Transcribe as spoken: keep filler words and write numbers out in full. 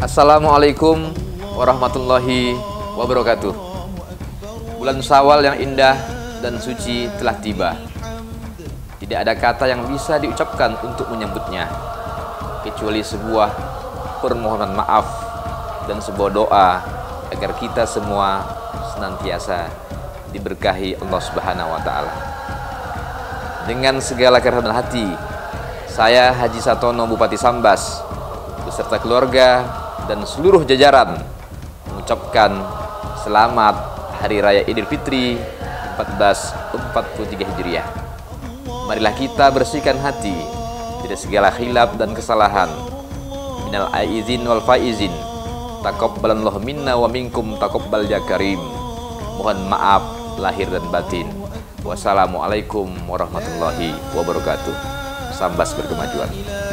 Assalamualaikum warahmatullahi wabarakatuh. Bulan Syawal yang indah dan suci telah tiba. Tidak ada kata yang bisa diucapkan untuk menyambutnya kecuali sebuah permohonan maaf dan sebuah doa agar kita semua senantiasa diberkahi Allah Subhanahu wa taala. Dengan segala kerendahan hati, saya Haji Satono Bupati Sambas beserta keluarga dan seluruh jajaran mengucapkan selamat Hari Raya Idul Fitri seribu empat ratus empat puluh tiga Hijriah. Marilah kita bersihkan hati dari segala khilaf dan kesalahan. Minal aizin wal faizin. Taqabbalallahu minna wa minkum taqabbal ya karim. Mohon maaf lahir dan batin. Wassalamualaikum warahmatullahi wabarakatuh. Sambas berkemajuan.